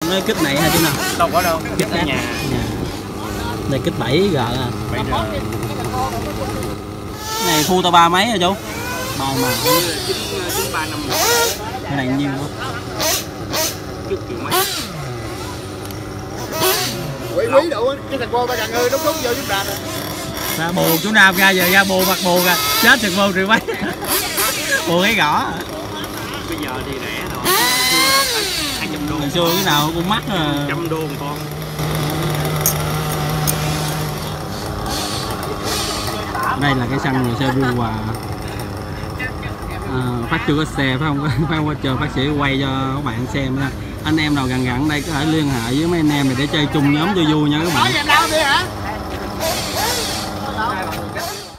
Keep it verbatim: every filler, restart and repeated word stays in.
nói kích này hả chú nào? Đâu có đâu, kích ở nhà. nhà. Đây kích bảy gờ à. bảy gờ. Cái này thu tao ba mấy rồi chú? Ba mà. chín ba năm. Cái này nhiêu quá? Chút triệu mấy. Quý quý đủ cái thằng cô ta gần ơi đúng đúng vô chúng đạt rồi. Ra bù chú Nam ra giờ ra bù mặt bù ra chết chừng vô triệu mấy. Bù cái gõ. Bây giờ thì rẻ rồi. hai trăm đô. Hồi xưa cái nào cũng mắc rồi. một trăm đô một con. Đây là cái xăng xe vua Hòa. À, Phát chưa có xe phải không? Phải không? Chờ bác sĩ quay cho các bạn xem nha. Anh em nào gần gần đây có thể liên hệ với mấy anh em này để chơi chung nhóm cho vui nha các bạn.